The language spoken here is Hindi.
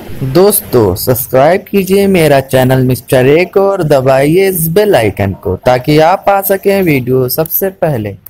दोस्तों सब्सक्राइब कीजिए मेरा चैनल मिस्टर ए को और दबाइए इस बेल आइकन को ताकि आप पा सकें वीडियो सबसे पहले।